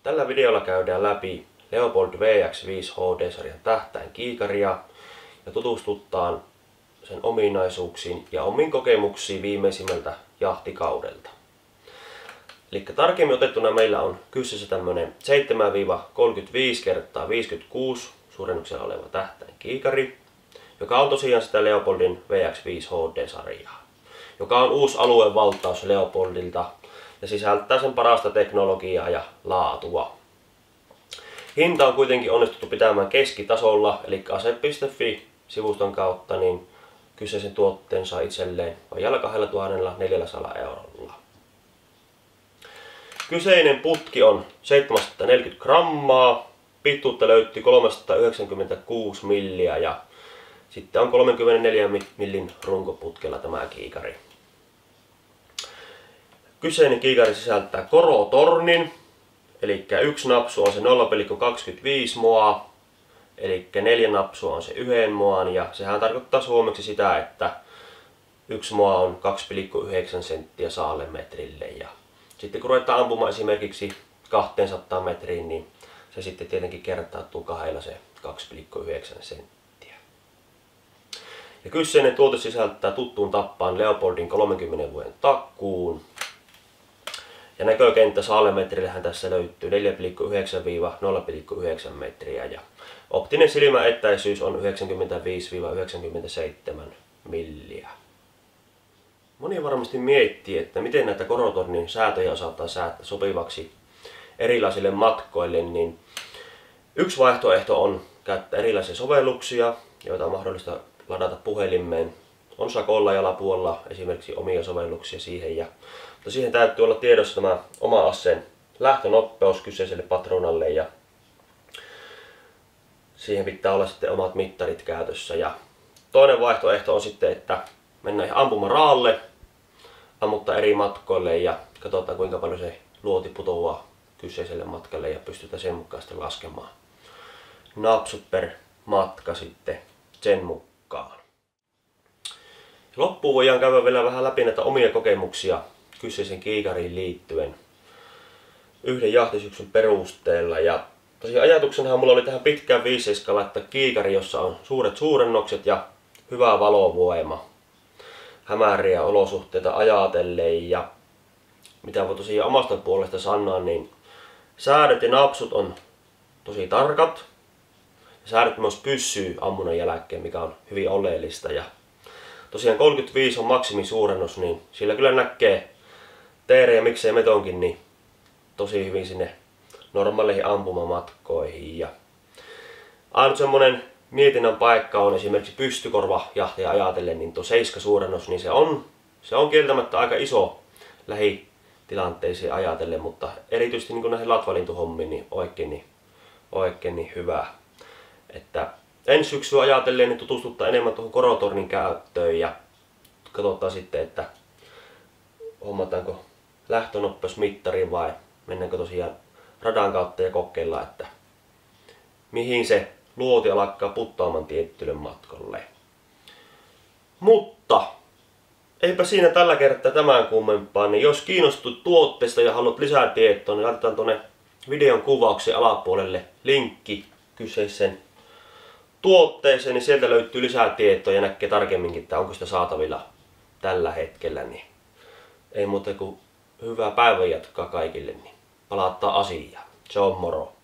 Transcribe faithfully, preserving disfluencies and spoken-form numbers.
Tällä videolla käydään läpi Leopold V X viisi H D-sarjan tähtäinkiikaria ja tutustutaan sen ominaisuuksiin ja omiin kokemuksiin viimeisimmältä jahtikaudelta. Eli tarkemmin otettuna meillä on kyseessä tämmönen seitsemän kolmekymmentäviisi kertaa viisikymmentäkuusi suurennuksella oleva tähtäinkiikari, joka on tosiaan sitä Leopoldin V X viisi H D-sarjaa, joka on uusi aluevaltaus Leopoldilta ja sisältää sen parasta teknologiaa ja laatua. Hinta on kuitenkin onnistuttu pitämään keskitasolla, eli ase piste fi-sivuston kautta niin kyseisen tuotteen saa itselleen vajaalla kaksituhattaneljäsataa eurolla. Kyseinen putki on seitsemänsataaneljäkymmentä grammaa, pituutta löytyy kolmesataayhdeksänkymmentäkuusi milliä ja sitten on kolmekymmentäneljä millin runkoputkella tämä kiikari. Kyseinen kiikari sisältää korotornin, eli yksi napsu on se nolla pilkku kaksikymmentäviisi moa, eli neljä napsua on se yhden moan, ja sehän tarkoittaa suomeksi sitä, että yksi moa on kaksi pilkku yhdeksän senttiä saalemetrille. Ja sitten kun ruvetaan ampumaan esimerkiksi kaksisataa metriin, niin se sitten tietenkin kertautuu kahdella se kaksi pilkku yhdeksän senttiä. Ja kyseinen tuote sisältää tuttuun tappaan Leopoldin kolmenkymmenen vuoden takkuun. Ja näkökenttä saalemetrillehän tässä löytyy neljä pilkku yhdeksän nolla pilkku yhdeksän metriä ja optinen silmäetäisyys on yhdeksänkymmentäviisi yhdeksänkymmentäseitsemän milliä. Moni varmasti miettii, että miten näitä korotornin säätöjä osataan säätää sopivaksi erilaisille matkoille, niin yksi vaihtoehto on käyttää erilaisia sovelluksia, joita on mahdollista ladata puhelimeen. On Sakolla ja Lapualla esimerkiksi omia sovelluksia siihen, ja, mutta siihen täytyy olla tiedossa tämä oma aseen lähtönopeus kyseiselle patruunalle ja siihen pitää olla sitten omat mittarit käytössä. Ja toinen vaihtoehto on sitten, että mennään ihan ampumaraalle, ammuttaa eri matkoille ja katsotaan kuinka paljon se luoti putoaa kyseiselle matkalle ja pystytään sen mukaan sitten laskemaan napsut per matka sitten sen mukaan. Loppuun voidaan käydä vielä vähän läpi näitä omia kokemuksia kyseisen kiikariin liittyen yhden jahtisyksyn perusteella. Ja tosiaan ajatuksenhan mulla oli tähän pitkään viisiskaan laittaa kiikari, jossa on suuret suurennokset ja hyvä valovoima hämäriä olosuhteita ajatellen. Ja mitä voi tosiaan omasta puolesta sanoa, niin säädöt ja napsut on tosi tarkat. Säädöt myös pysyy ammunnan jälkeen, mikä on hyvin oleellista. Ja tosiaan kolmekymmentäviisi on maksimisuurennus, niin sillä kyllä näkee teerejä, miksei metonkin, niin tosi hyvin sinne normaaleihin ampumamatkoihin. Ja ainut semmonen mietinnän paikka on esimerkiksi pystykorvajahtia ajatellen, niin tuo seiska suurennus, niin se on, se on kieltämättä aika iso lähitilanteisiin ajatellen, mutta erityisesti niin näihin latvalintuhommiin niin oikein, niin oikein niin hyvä. Että ensi syksyä ajatellen niin tutustuttaa enemmän tuohon korotornin käyttöön ja katsotaan sitten, että hommataanko lähtönopeusmittari vai mennäänkö tosiaan radan kautta ja kokeillaan, että mihin se luoti alkaa puttaamaan tiettylle matkolle. Mutta eipä siinä tällä kertaa tämän kummempaa, niin jos kiinnostut tuotteesta ja haluat lisää tietoa, niin laitetaan tuonne videon kuvauksen alapuolelle linkki kyseisen tuotteeseen, niin sieltä löytyy lisää tietoa ja näkee tarkemminkin, että onko sitä saatavilla tällä hetkellä. Niin ei muuta kuin hyvää päivänjatkoa kaikille, niin palataan asiaan. Se on moro!